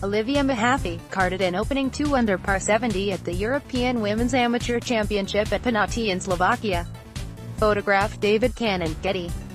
Olivia Mehaffey, carded in opening 2 under par 70 at the European Women's Amateur Championship at Penati in Slovakia. Photograph David Cannon, Getty.